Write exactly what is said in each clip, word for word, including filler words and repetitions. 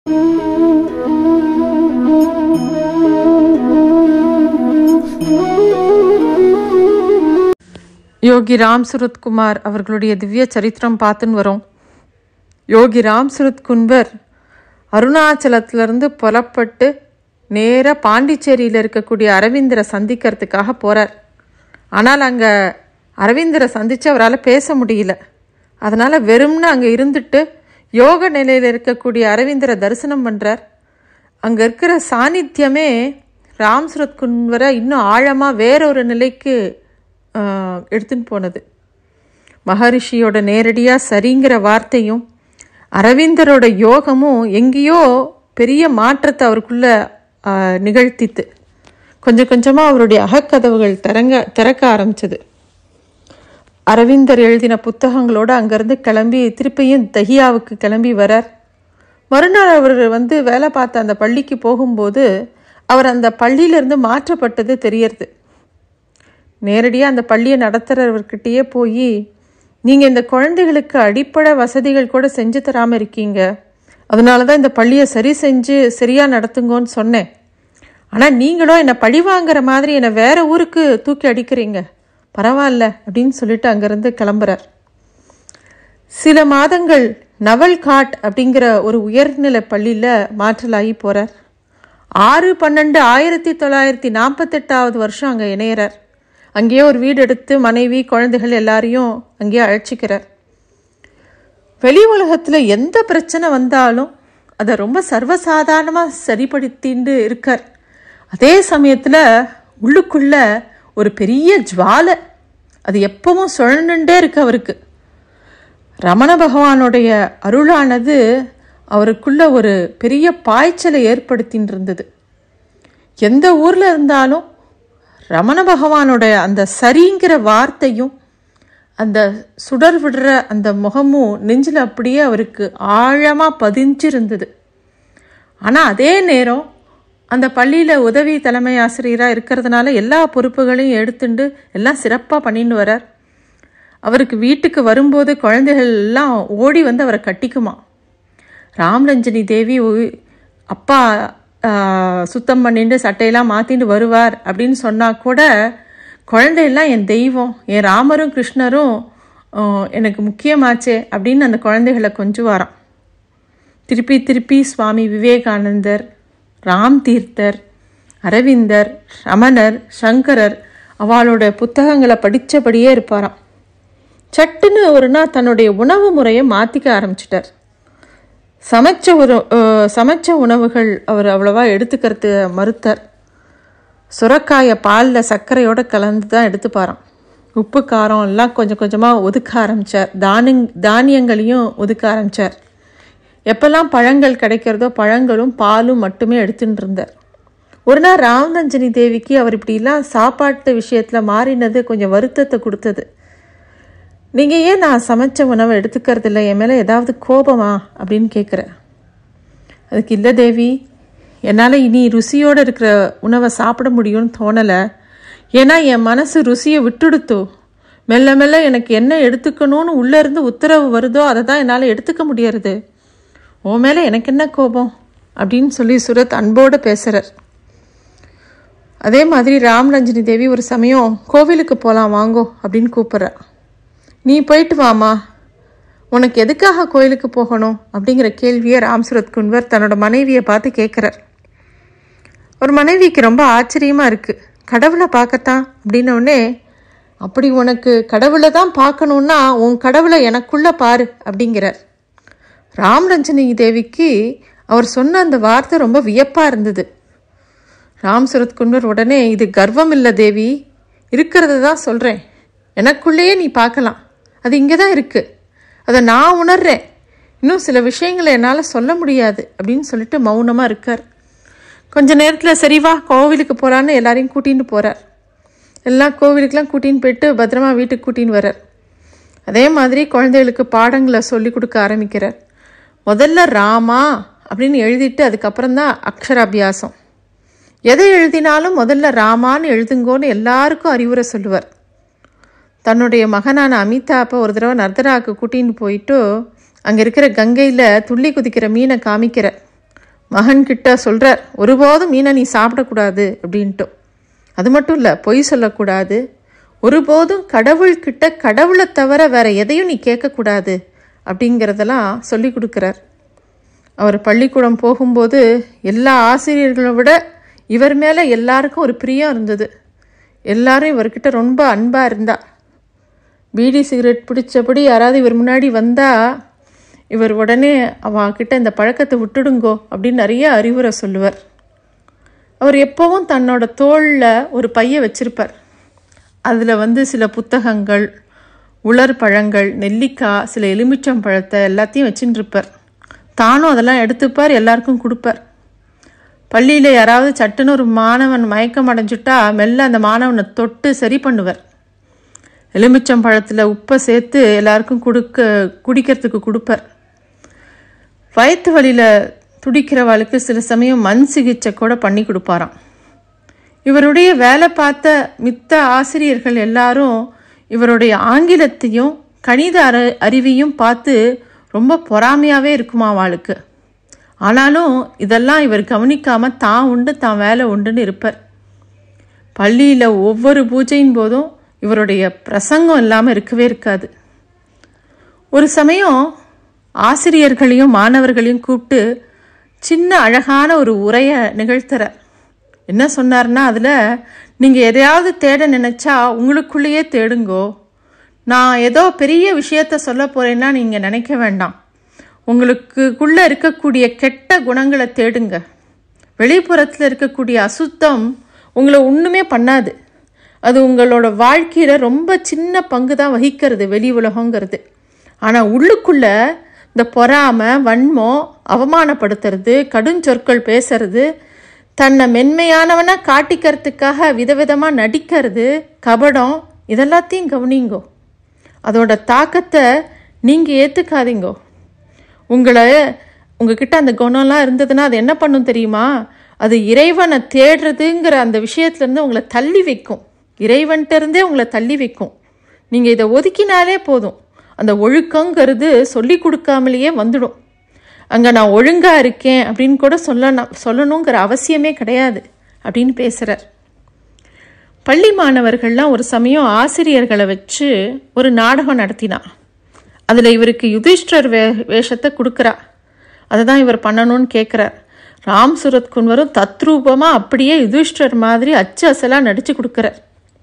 யோகி ராம் சுரத்குமார் அவர்களுடைய திவ்ய சரித்திரம் பார்த்துன்னு வரோம். யோகி ராம் சுரத் குன்வர் அருணாச்சலத்திலிருந்து புறப்பட்டு நேராக பாண்டிச்சேரியில் இருக்கக்கூடிய அரவிந்தரை சந்திக்கிறதுக்காக போகிறார். ஆனால் அங்கே அரவிந்தரை சந்தித்து அவரால் பேச முடியல. அதனால் வெறும்னு அங்கே இருந்துட்டு யோக நிலையில் இருக்கக்கூடிய அரவிந்தரை தரிசனம் பண்ணுறார். அங்கே இருக்கிற சாநித்தியமே ராம் சுரத் குன்வரை இன்னும் ஆழமாக வேறொரு நிலைக்கு எடுத்துன்னு போனது. மகரிஷியோட நேரடியாக சரிங்கிற வார்த்தையும் அரவிந்தரோட யோகமும் எங்கேயோ பெரிய மாற்றத்தை அவருக்குள்ள நிகழ்த்தித்து கொஞ்சம் கொஞ்சமாக அவருடைய அகக்கதவுகள் திறங்க திறக்க ஆரம்பிச்சது. அரவிந்தர் எழுதின புத்தகங்களோடு அங்கேருந்து கிளம்பி திருப்பியும் தஹியாவுக்கு கிளம்பி வரார். மறுநாள் அவர் வந்து வேலை பார்த்த அந்த பள்ளிக்கு போகும்போது அவர் அந்த பள்ளியிலேருந்து மாற்றப்பட்டது தெரியறது. நேரடியாக அந்த பள்ளியை நடத்துகிறவர்கிட்டயே போய், நீங்கள் இந்த குழந்தைகளுக்கு அடிப்படை வசதிகள் கூட செஞ்சு தராமல் இருக்கீங்க, அதனால தான் இந்த பள்ளியை சரி செஞ்சு சரியாக நடத்துங்கன்னு சொன்னேன். ஆனால் நீங்களும் என்னை பழி வாங்குற மாதிரி என்னை வேறு ஊருக்கு தூக்கி அடிக்கிறீங்க, பரவாயில்ல அப்படின்னு சொல்லிட்டு அங்கேருந்து கிளம்புறார். சில மாதங்கள் நவல்காட் அப்படிங்கிற ஒரு உயர்நிலை பள்ளியில் மாற்றலாகி போகிறார். ஆறு பன்னெண்டு ஆயிரத்தி தொள்ளாயிரத்தி நாற்பத்தெட்டாவது வருஷம் அங்கே இணையிறார். அங்கேயே ஒரு வீடு எடுத்து மனைவி குழந்தைகள் எல்லாரையும் அங்கேயே அழைச்சிக்கிறார். வெளி உலகத்தில் எந்த பிரச்சனை வந்தாலும் அதை ரொம்ப சர்வசாதாரணமாக சரிப்படுத்தின்னு இருக்கார். அதே சமயத்தில் உள்ளுக்குள்ள ஒரு பெரிய ஜுவாலை அது எப்பவும் சுழண்டுண்டே இருக்கு அவருக்கு. ரமண பகவானுடைய அருளானது அவருக்குள்ள ஒரு பெரிய பாய்ச்சலை ஏற்படுத்தின்னு இருந்தது. எந்த ஊரில் இருந்தாலும் ரமண பகவானுடைய அந்த சரிங்கிற வார்த்தையும் அந்த சுடர் விடுற அந்த முகமும் நெஞ்சில் அப்படியே அவருக்கு ஆழமாக பதிஞ்சிருந்தது. ஆனால் அதே நேரம் அந்த பள்ளியில் உதவி தலைமை ஆசிரியராக இருக்கிறதுனால எல்லா பொறுப்புகளையும் எடுத்துட்டு எல்லாம் சிறப்பாக பண்ணின்னு வரார். அவருக்கு வீட்டுக்கு வரும்போது குழந்தைகள் எல்லாம் ஓடி வந்து அவரை கட்டிக்குமா. ராம்ரஞ்சனி தேவி அப்பா சுத்தம் பண்ணிட்டு சட்டையெல்லாம் மாற்றிட்டு வருவார் அப்படின்னு சொன்னால் கூட, குழந்தையெல்லாம் என் தெய்வம், என் ராமரும் கிருஷ்ணரும் எனக்கு முக்கியமாச்சே அப்படின்னு அந்த குழந்தைகளை கொஞ்சுவாராம். திருப்பி திருப்பி சுவாமி விவேகானந்தர், ராம் தீர்த்தர், அரவிந்தர், ரமணர், சங்கரர் அவளோட புத்தகங்களை படித்தபடியே இருப்பாராம். சட்டுன்னு ஒரு நாள் தன்னுடைய உணவு முறையை மாற்றிக்க ஆரம்பிச்சிட்டார். சமைச்ச ஒரு சமைச்ச உணவுகள் அவர் அவ்வளவா எடுத்துக்கிறது மறுத்தார். சுரக்காயை பாலில் சர்க்கரையோடு கலந்து தான் எடுத்துப்பாராம். உப்பு காரம் எல்லாம் கொஞ்சம் கொஞ்சமாக ஒதுக்க ஆரம்பித்தார். தானிய தானியங்களையும் ஒதுக்க ஆரம்பித்தார். எப்பெல்லாம் பழங்கள் கிடைக்கிறதோ பழங்களும் பாலும் மட்டுமே எடுத்துட்டு இருந்தார். ஒரு நாள் ராமரஞ்சனி தேவிக்கு அவர் இப்படிலாம் சாப்பாட்டு விஷயத்தில் மாறினது கொஞ்சம் வருத்தத்தை கொடுத்தது. நீங்கள் ஏன் நான் சமைச்ச உணவை எடுத்துக்கிறது இல்லை, என் மேலே ஏதாவது கோபமா அப்படின்னு கேட்குறேன். அதுக்கு இல்லை தேவி, என்னால் இனி ருசியோடு இருக்கிற உணவை சாப்பிட முடியும்னு தோணலை. ஏன்னா என் மனசு ருசியை விட்டுடுத்தோ, மெல்ல மெல்ல எனக்கு என்ன எடுத்துக்கணும்னு உள்ளேருந்து உத்தரவு வருதோ அதை தான் என்னால் எடுத்துக்க முடியறது. உன் மேலே எனக்கு என்ன கோபம் அப்படின்னு சொல்லி சுரத் அன்போடு பேசுகிறார். அதே மாதிரி ராம்ரஞ்சனி தேவி ஒரு சமயம் கோவிலுக்கு போகலாம் வாங்கோ அப்படின்னு கூப்பிட்றா. நீ போயிட்டு வாமா, உனக்கு எதுக்காக கோயிலுக்கு போகணும் அப்படிங்கிற கேள்வியை ராம் சுரத் குன்வர் தன்னோட மனைவியை பார்த்து கேட்குறார். ஒரு மனைவிக்கு ரொம்ப ஆச்சரியமாக இருக்குது. கடவுளை பார்க்கத்தான் அப்படின்னோடனே, அப்படி உனக்கு கடவுளை தான் பார்க்கணுன்னா உன் கடவுளை எனக்குள்ளே பாரு அப்படிங்கிறார். ராம்ரஞ்சனி தேவிக்கு அவர் சொன்ன அந்த வார்த்தை ரொம்ப வியப்பாக இருந்தது. ராம் சுரத் குன்வர் உடனே, இது கர்வம் இல்லை தேவி, இருக்கிறது தான் சொல்கிறேன், எனக்குள்ளேயே நீ பார்க்கலாம், அது இங்கே தான் இருக்குது, அதை நான் உணர்றேன், இன்னும் சில விஷயங்களை என்னால் சொல்ல முடியாது அப்படின்னு சொல்லிட்டு மௌனமாக இருக்கார். கொஞ்ச நேரத்தில் சரிவா கோவிலுக்கு போகலான்னு எல்லாரையும் கூட்டின்னு போகிறார். எல்லாம் கோவிலுக்கெலாம் கூட்டின்னு போயிட்டு பத்திரமா வீட்டுக்கு கூட்டின்னு வர்றார். அதே மாதிரி குழந்தைகளுக்கு பாடங்களை சொல்லி கொடுக்க ஆரம்பிக்கிறார். முதல்ல ராமா அப்படின்னு எழுதிட்டு அதுக்கப்புறம்தான் அக்ஷராபியாசம். எதை எழுதினாலும் முதல்ல ராமான்னு எழுதுங்கோன்னு எல்லாருக்கும் அறிவுரை சொல்லுவார். தன்னுடைய மகனான அமிதாப்பை ஒரு தடவை நர்தராவுக்கு கூட்டின்னு போயிட்டு அங்கே இருக்கிற கங்கையில் துள்ளி குதிக்கிற மீனை காமிக்கிறார். மகன்கிட்ட சொல்கிறார், ஒருபோதும் மீனை நீ சாப்பிடக்கூடாது அப்படின்ட்டு. அது மட்டும் இல்லை, பொய் சொல்லக்கூடாது, ஒருபோதும் கடவுள்கிட்ட கடவுளை தவிர வேற எதையும் நீ கேட்கக்கூடாது அப்படிங்கிறதெல்லாம் சொல்லி கொடுக்குறார். அவர் பள்ளிக்கூடம் போகும்போது எல்லா ஆசிரியர்களை விட இவர் மேலே எல்லாருக்கும் ஒரு பிரியம் இருந்தது. எல்லாரும் இவர்கிட்ட ரொம்ப அன்பாக இருந்தா. பீடி சிகரெட் பிடிச்சபடி யாராவது இவர் முன்னாடி வந்தால் இவர் உடனே அவகிட்ட இந்த பழக்கத்தை விட்டுடுங்கோ அப்படின்னு நிறைய அறிவுரை சொல்லுவார். அவர் எப்போவும் தன்னோட தோளில் ஒரு பையை வச்சிருப்பார். அதில் வந்து சில புத்தகங்கள், உலர் பழங்கள், நெல்லிக்காய், சில எலுமிச்சம் பழத்தை எல்லாத்தையும் வச்சுட்டு இருப்பார். தானும் அதெல்லாம் எடுத்துப்பார், எல்லாருக்கும் கொடுப்பார். பள்ளியில் யாராவது சட்டுன்னு ஒரு மாணவன் மயக்கம் அடைஞ்சிட்டா மெல்ல அந்த மாணவனை தொட்டு சரி பண்ணுவார். எலுமிச்சம் பழத்தில் உப்பை சேர்த்து எல்லாருக்கும் கொடுக்க குடிக்கிறதுக்கு கொடுப்பார். வயிற்று வலியில் துடிக்கிறவாளுக்கு சில சமயம் மண் சிகிச்சை கூட பண்ணி கொடுப்பாராம். இவருடைய வேலை பார்த்த மித்த ஆசிரியர்கள் எல்லாரும் இவருடைய ஆங்கிலத்தையும் கணித அறி அறிவையும் பார்த்து ரொம்ப பொறாமையாகவே இருக்குமா அவளுக்கு. ஆனாலும் இதெல்லாம் இவர் கவனிக்காமல் தான் உண்டு தான் வேலை உண்டுன்னு இருப்பார். பள்ளியில் ஒவ்வொரு பூஜையின் போதும் இவருடைய பிரசங்கம் இல்லாமல் இருக்கவே இருக்காது. ஒரு சமயம் ஆசிரியர்களையும் மாணவர்களையும் கூப்பிட்டு சின்ன அழகான ஒரு உரையை நிகழ்த்துறார். என்ன சொன்னார்னா, அதில் நீங்கள் எதையாவது தேட நினச்சா உங்களுக்குள்ளேயே தேடுங்கோ. நான் ஏதோ பெரிய விஷயத்த சொல்ல போகிறேன்னா நீங்கள் நினைக்க வேண்டாம். உங்களுக்குள்ளே இருக்கக்கூடிய கெட்ட குணங்களை தேடுங்க. வெளிப்புறத்தில் இருக்கக்கூடிய அசுத்தம் உங்களை ஒன்றுமே பண்ணாது. அது உங்களோட வாழ்க்கையில் ரொம்ப சின்ன பங்கு தான் வகிக்கிறது, வெளி உலகங்கிறது. ஆனால் உள்ளுக்குள்ளே இந்த பொறாமை, வன்மம், அவமானப்படுத்துறது, கடுஞ்சொற்கள் பேசுறது, தன்னை மென்மையானவனா காட்டிக்கிறதுக்காக விதவிதமாக நடிக்கிறது, கபடம், இதெல்லாத்தையும் கவனிங்கோ. அதோட தாக்கத்தை நீங்கள் ஏற்றுக்காதீங்கோ. உங்களை உங்ககிட்ட அந்த குணம்லாம் இருந்ததுன்னா அது என்ன பண்ணும் தெரியுமா? அது இறைவனை தேடுறதுங்கிற அந்த விஷயத்துலேருந்து உங்களை தள்ளி வைக்கும். இறைவன்கிட்ட இருந்தே உங்களை தள்ளி வைக்கும். நீங்கள் இதை ஒதுக்கினாலே போதும், அந்த ஒழுக்கங்கிறது சொல்லி கொடுக்காமலேயே வந்துடும். அங்கே நான் ஒழுங்காக இருக்கேன் அப்படின்னு கூட சொல்லணும் சொல்லணுங்கிற அவசியமே கிடையாது அப்படின்னு பேசுகிறார். பள்ளி மாணவர்கள்லாம் ஒரு சமயம் ஆசிரியர்களை வச்சு ஒரு நாடகம் நடத்தினா. அதில் இவருக்கு யுதிஷ்டர் வே வேஷத்தை கொடுக்குறா. அதை தான் இவர் பண்ணணும்னு கேட்குறார். ராம் சூரத் குன்வரும் தத்ரூபமாக அப்படியே யுதிஷ்டர் மாதிரி அச்சு அசலாக நடித்து கொடுக்குறார்.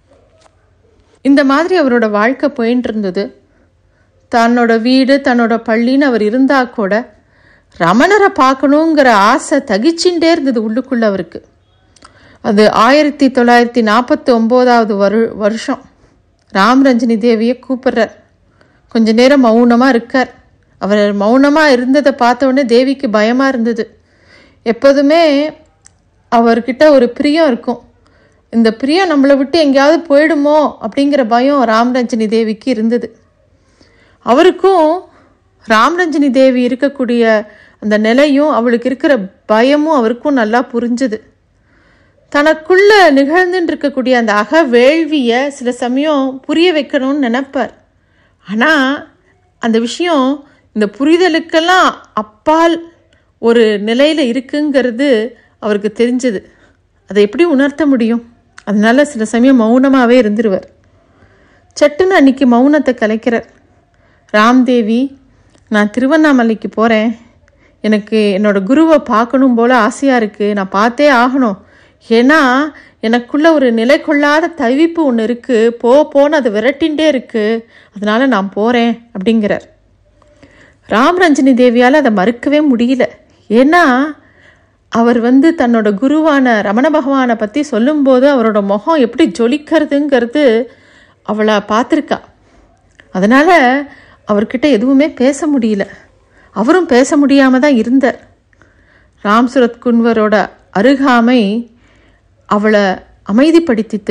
இந்த மாதிரி அவரோட வாழ்க்கை போயின்னு இருந்தது. தன்னோட வீடு, தன்னோட பள்ளின்னு அவர் இருந்தால் கூட ரமணரை பார்க்கணுங்கிற ஆசை தகிச்சுட்டே இருந்தது உள்ளுக்குள்ள அவருக்கு. அது ஆயிரத்தி தொள்ளாயிரத்தி நாற்பத்தி ஒம்போதாவது வரு வருஷம் ராம் ரஞ்சினி தேவியை கூப்பிட்றார். கொஞ்ச நேரம் மௌனமாக இருக்கார். அவர் மௌனமாக இருந்ததை பார்த்த உடனே தேவிக்கு பயமாக இருந்தது. எப்போதுமே அவர்கிட்ட ஒரு பிரியம் இருக்கும். இந்த பிரியம் நம்மளை விட்டு எங்கேயாவது போயிடுமோ அப்படிங்கிற பயம் ராம்ரஞ்சினி தேவிக்கு இருந்தது. அவருக்கும் ராம்ரஞ்சினி தேவி இருக்கக்கூடிய அந்த நிலையும் அவளுக்கு இருக்கிற பயமும் அவருக்கும் நல்லா புரிஞ்சுது. தனக்குள்ள நிகழ்ந்துட்டு இருக்கக்கூடிய அந்த அக வேள்வியை சில சமயம் புரிய வைக்கணும்னு நினைப்பார். ஆனால் அந்த விஷயம் இந்த புரிதலுக்கெல்லாம் அப்பால் ஒரு நிலையில் இருக்குங்கிறது அவருக்கு தெரிஞ்சது. அதை எப்படி உணர்த்த முடியும்? அதனால சில சமயம் மௌனமாகவே இருந்துருவார். சட்டுன்னு அன்னைக்கு மௌனத்தை கலைக்கிறார். ராம்தேவி, நான் திருவண்ணாமலைக்கு போகிறேன். எனக்கு என்னோட குருவை பார்க்கணும் போல் ஆசையாக இருக்குது. நான் பார்த்தே ஆகணும். ஏன்னா எனக்குள்ள ஒரு நிலை கொள்ளாத தவிப்பு ஒன்று இருக்குது. போ போன்னு அது விரட்டின்ண்டே இருக்குது. அதனால் நான் போகிறேன் அப்படிங்கிறார். ராம்ரஞ்சினி தேவியால் அதை மறுக்கவே முடியல. ஏன்னா அவர் வந்து தன்னோட குருவான ரமண பகவானை பற்றி சொல்லும்போது அவரோட முகம் எப்படி ஜொலிக்கிறதுங்கிறது அவளை பார்த்துருக்கா. அதனால் அவர்கிட்ட எதுவுமே பேச முடியல. அவரும் பேச முடியாமல் தான் இருந்தார். ராம் சூரத் குன்வரோட அருகாமை அவளை அமைதிப்படுத்தித்து.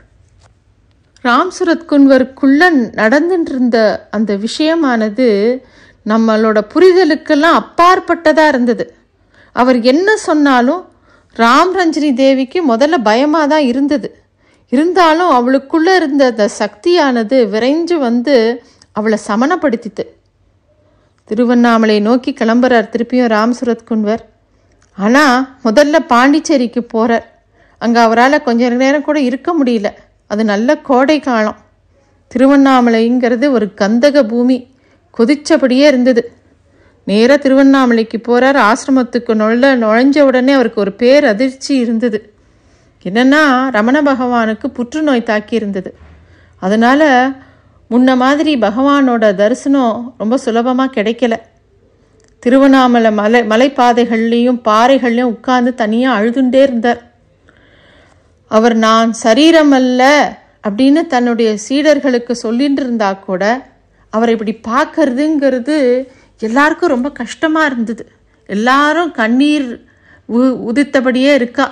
ராம் சூரத் குன்வருக்குள்ள நடந்துட்டு இருந்த அந்த விஷயமானது நம்மளோட புரிதலுக்கெல்லாம் அப்பாற்பட்டதாக இருந்தது. அவர் என்ன சொன்னாலும் ராம்ரஞ்சினி தேவிக்கு முதல்ல பயமாக தான் இருந்தது. இருந்தாலும் அவளுக்குள்ளே இருந்த அந்த சக்தியானது விரைஞ்சு வந்து அவளை சமணப்படுத்தித்து. திருவண்ணாமலை நோக்கி கிளம்புறார் திருப்பியும் ராம் சூரத் குன்வர். ஆனால் முதல்ல பாண்டிச்சேரிக்கு போகிறார். அங்கே அவரால் கொஞ்ச நேரம் கூட இருக்க முடியல. அது நல்ல கோடை காலம். திருவண்ணாமலைங்கிறது ஒரு கந்தக பூமி, கொதிச்சபடியே இருந்தது. நேராக திருவண்ணாமலைக்கு போகிறார். ஆசிரமத்துக்கு நுழைல நுழைஞ்ச உடனே அவருக்கு ஒரு பேர் அதிர்ச்சி இருந்தது. என்னென்னா, ரமண பகவானுக்கு புற்றுநோய் தாக்கி இருந்தது. அதனால் முன்ன மாதிரி பகவானோட தரிசனம் ரொம்ப சுலபமாக கிடைக்கல. திருவண்ணாமலை மலை மலைப்பாதைகள்லேயும் பாறைகள்லையும் உட்கார்ந்து தனியாக அழுதுண்டே இருந்தார். அவர் நான் சரீரம் அல்ல அப்படின்னு தன்னுடைய சீடர்களுக்கு சொல்லிட்டு இருந்தா கூட அவரை இப்படி பார்க்கறதுங்கிறது எல்லாருக்கும் ரொம்ப கஷ்டமாக இருந்தது. எல்லாரும் கண்ணீர் உ உதித்தபடியே இருக்கா.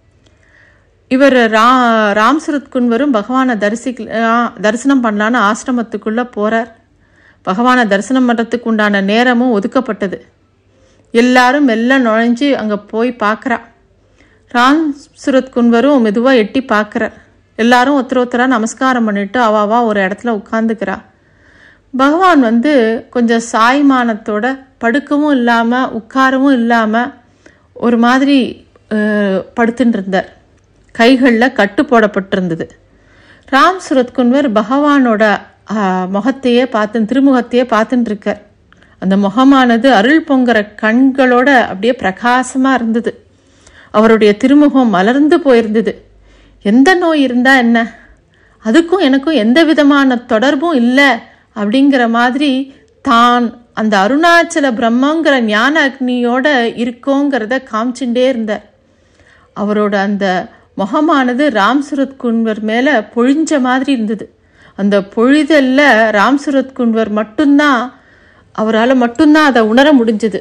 இவர் ரா ராம் சுரத் குன்வரும் பகவானை தரிசி தரிசனம் பண்ணலான்னு ஆசிரமத்துக்குள்ளே போகிறார். பகவானை தரிசனம் பண்ணுறதுக்கு உண்டான நேரமும் ஒதுக்கப்பட்டது. எல்லாரும் மெல்ல நுழைஞ்சு அங்கே போய் பார்க்குறா. ராம் சுரத் குன்வரும் மெதுவாக எட்டி பார்க்குறார். எல்லாரும் ஒருத்தர் ஒருத்தராக நமஸ்காரம் பண்ணிவிட்டு அவாவா ஒரு இடத்துல உட்காந்துக்கிறா. பகவான் வந்து கொஞ்சம் சாய்மானத்தோட படுக்கவும் இல்லாமல் உட்காரவும் இல்லாமல் ஒரு மாதிரி படுத்துட்டு இருந்தார். கைகளில் கட்டு போடப்பட்டிருந்தது. ராம் சுரத் குன்வர் பகவானோட முகத்தையே பார்த்து திருமுகத்தையே பார்த்துட்டு இருக்கார். அந்த முகமானது அருள் பொங்குற கண்களோட அப்படியே பிரகாசமாக இருந்தது. அவருடைய திருமுகம் மலர்ந்து போயிருந்தது. எந்த நோய் இருந்தா என்ன, அதுக்கும் எனக்கும் எந்த விதமான தொடர்பும் இல்லை அப்படிங்கிற மாதிரி தான் அந்த அருணாச்சல பிரம்மங்கிற ஞான அக்னியோட இருக்கோங்கிறத காமிச்சுட்டே இருந்தார். அவரோட அந்த முகமானது ராம் சுரத் குன்வர் மேலே பொழிஞ்ச மாதிரி இருந்தது. அந்த பொழிதல்ல ராம் சுரத் குன்வர் மட்டும்தான் அவரால் மட்டும்தான் அதை உணர முடிஞ்சது.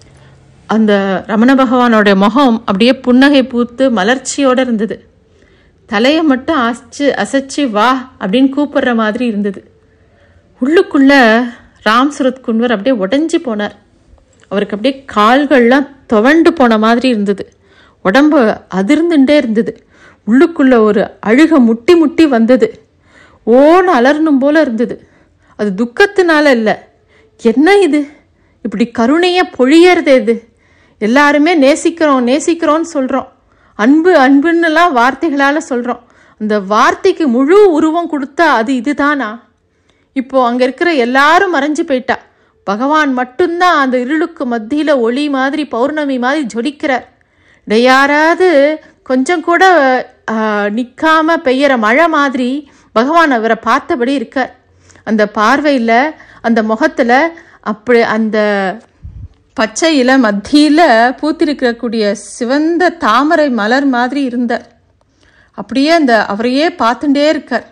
அந்த ரமண பகவானோடைய முகம் அப்படியே புன்னகை பூத்து மலர்ச்சியோடு இருந்தது. தலையை மட்டும் அசைச்சு அசைச்சு வா அப்படின்னு கூப்பிடுற மாதிரி இருந்தது. உள்ளுக்குள்ள ராம் சுரத் குன்வர் அப்படியே உடஞ்சி போனார். அவருக்கு அப்படியே கால்கள்லாம் துவண்டு போன மாதிரி இருந்தது. உடம்பு அதிர்ந்துட்டே இருந்தது. உள்ளுக்குள்ள ஒரு அழுக முட்டி முட்டி வந்தது. ஓன்னு அலறணும் போல இருந்தது. அது துக்கத்தினால இல்லை. என்ன இது, இப்படி கருணையை பொழியறது எது? எல்லாருமே நேசிக்கிறோம் நேசிக்கிறோன்னு சொல்கிறோம், அன்பு அன்புன்னுலாம் வார்த்தைகளால் சொல்கிறோம். அந்த வார்த்தைக்கு முழு உருவம் கொடுத்தா அது இதுதானா? இப்போது அங்கே இருக்கிற எல்லாரும் மறைஞ்சு போயிட்டா. பகவான் மட்டும்தான் அந்த இருளுக்கு மத்தியில் ஒளி மாதிரி பௌர்ணமி மாதிரி ஜொலிக்கிறார். யாராவது கொஞ்சம் கூட நிற்காம பெய்யற மழை மாதிரி பகவான் அவரை பார்த்தபடி இருக்கார். அந்த பார்வையில் அந்த முகத்தில் அப்படி அந்த பச்சையில மத்தியில் பூத்திருக்கக்கூடிய சிவந்த தாமரை மலர் மாதிரி இருந்தார். அப்படியே அந்த அவரையே பார்த்துட்டே இருக்கார்.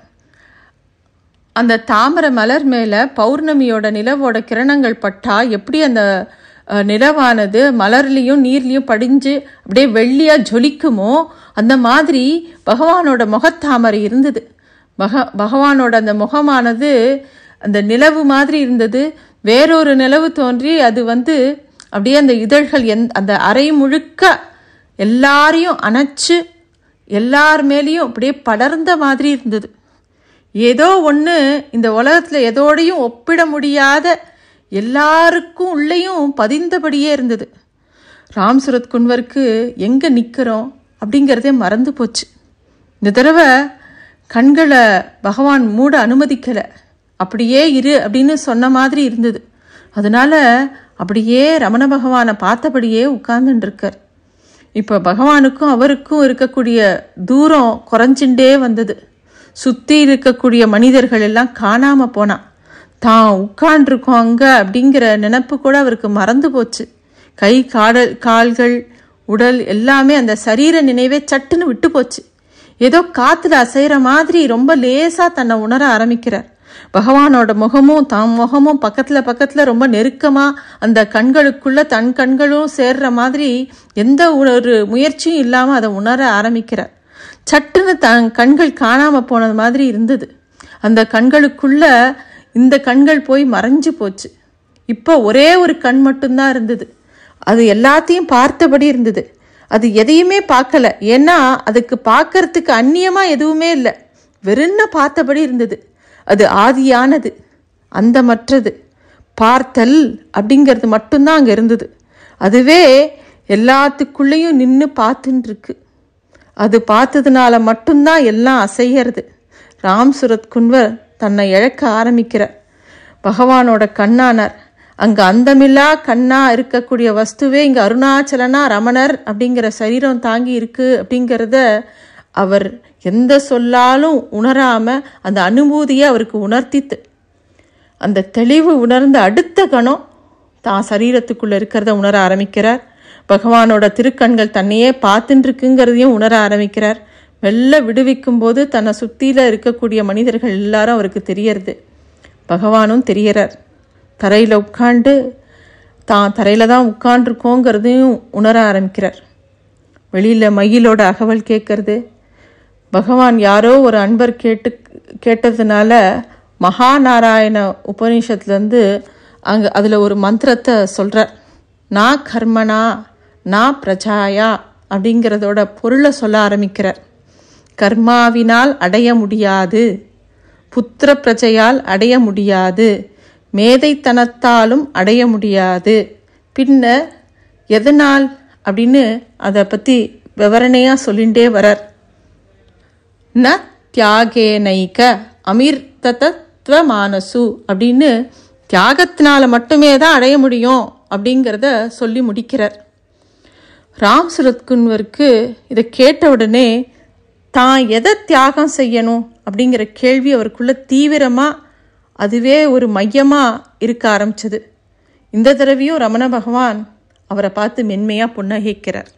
அந்த தாமரை மலர் மேலே பௌர்ணமியோட நிலவோட கிரணங்கள் பட்டா எப்படி அந்த நிலவானது மலர்லேயும் நீர்லேயும் படிஞ்சு அப்படியே வெள்ளியாக ஜொலிக்குமோ அந்த மாதிரி பகவானோட முகத்தாமரை இருந்தது. பக பகவானோட அந்த முகமானது அந்த நிலவு மாதிரி இருந்தது. வேறொரு நிலவு தோன்றி அது வந்து அப்படியே அந்த இதழ்கள் எந் அந்த அறை முழுக்க எல்லாரையும் அணைச்சு எல்லார் மேலேயும் அப்படியே படர்ந்த மாதிரி இருந்தது. ஏதோ ஒன்று இந்த உலகத்தில் எதோடையும் ஒப்பிட முடியாத எல்லாருக்கும் உள்ளேயும் பதிந்தபடியே இருந்தது. ராம் சுரத் குன்வருக்கு எங்கே நிற்கிறோம் அப்படிங்கிறதே மறந்து போச்சு. இந்த தடவை கண்களை பகவான் மூட அனுமதிக்கலை. அப்படியே இரு அப்படின்னு சொன்ன மாதிரி இருந்தது. அதனால அப்படியே ரமண பகவானை பார்த்தபடியே உட்கார்ந்துருக்கார். இப்போ பகவானுக்கும் அவருக்கும் இருக்கக்கூடிய தூரம் குறைஞ்சுட்டே வந்தது. சுற்றி இருக்கக்கூடிய மனிதர்கள் எல்லாம் காணாமல் போனான். தான் உட்காண்டிருக்கோம் அங்கே அப்படிங்கிற நினப்பு கூட அவருக்கு மறந்து போச்சு. கை காடல் கால்கள் உடல் எல்லாமே அந்த சரீர நினைவே சட்டுன்னு விட்டு போச்சு. ஏதோ காற்றுல அசைகிற மாதிரி ரொம்ப லேசாக தன்னை உணர ஆரம்பிக்கிறார். பகவானோட முகமும் தான் முகமும் பக்கத்தில் பக்கத்தில் ரொம்ப நெருக்கமாக அந்த கண்களுக்குள்ள தன் கண்களும் சேர்ற மாதிரி எந்த ஒரு முயற்சியும் இல்லாமல் அதை உணர ஆரம்பிக்கிறார். சட்டுன்னு தன் கண்கள் காணாமல் போனது மாதிரி இருந்தது. அந்த கண்களுக்குள்ள இந்த கண்கள் போய் மறைஞ்சு போச்சு. இப்போ ஒரே ஒரு கண் மட்டும்தான் இருந்தது. அது எல்லாத்தையும் பார்த்தபடி இருந்தது. அது எதையுமே பார்க்கல. ஏன்னா அதுக்கு பார்க்கறதுக்கு அந்நியமாக எதுவுமே இல்லை. வெறும்ன பார்த்தபடி இருந்தது. அது ஆதியானது, அந்த மற்றது பார்த்தல் அப்படிங்கிறது மட்டும்தான் அங்கே இருந்தது. அதுவே எல்லாத்துக்குள்ளேயும் நின்று பார்த்துன்னு இருக்கு. அது பார்த்ததுனால மட்டும்தான் எல்லாம் அசைகிறது. ராம் சூரத் குன்வர் தன்னை இழக்க ஆரம்பிக்கிறார். பகவானோட கண்ணானார். அங்கே அந்தமில்லா கண்ணா இருக்கக்கூடிய வஸ்துவே இங்கே அருணாச்சலனா ரமணர் அப்படிங்கிற சரீரம் தாங்கி இருக்கு அப்படிங்கிறத அவர் எந்த சொல்லாலும் உணராமல் அந்த அனுபூதியை அவருக்கு உணர்த்தித்து. அந்த தெளிவு உணர்ந்த அடுத்த கணம் தான் சரீரத்துக்குள்ளே இருக்கிறத உணர ஆரம்பிக்கிறார். பகவானோட திருக்கண்கள் தன்னையே பார்த்துட்டு இருக்குங்கிறதையும் உணர ஆரம்பிக்கிறார். மெல்ல விடுவிக்கும் போது தன்னை சுற்றியில் இருக்கக்கூடிய மனிதர்கள் எல்லாரும் அவருக்கு தெரியறது. பகவானும் தெரியறார். தரையில் உட்காண்டு தான் தரையில் தான் உட்காண்டிருக்கோங்கிறதையும் உணர ஆரம்பிக்கிறார். வெளியில் மயிலோட அகவல் கேட்கறது. பகவான் யாரோ ஒரு அன்பர் கேட்டு கேட்டதுனால மகாநாராயண உபநிஷத்துலேருந்து அங்கே அதில் ஒரு மந்திரத்தை சொல்கிறார். நா கர்மனா நா பிரஜாயா அப்படிங்கிறதோட பொருளை சொல்ல ஆரம்பிக்கிறார். கர்மாவினால் அடைய முடியாது, புத்திர பிரஜையால் அடைய முடியாது, மேதைத்தனத்தாலும் அடைய முடியாது, பின்ன எதனால் அப்படின்னு அதை பற்றி விவரணையாக சொல்லிகிட்டே வரார். ந தியாகேனைக அமிர்தத்வ மானசு அப்படின்னு தியாகத்தினால மட்டுமே தான் அடைய முடியும் அப்படிங்கிறத சொல்லி முடிக்கிறார். ராம் சூரத் குன்வருக்கு இதை கேட்ட உடனே தான் எதை தியாகம் செய்யணும் அப்படிங்கிற கேள்வி அவருக்குள்ள தீவிரமாக அதுவே ஒரு மையமாக இருக்க ஆரம்பிச்சது. இந்த தடவையும் ரமண பகவான் அவரை பார்த்து மென்மையாக புன்னகைக்கிறார்.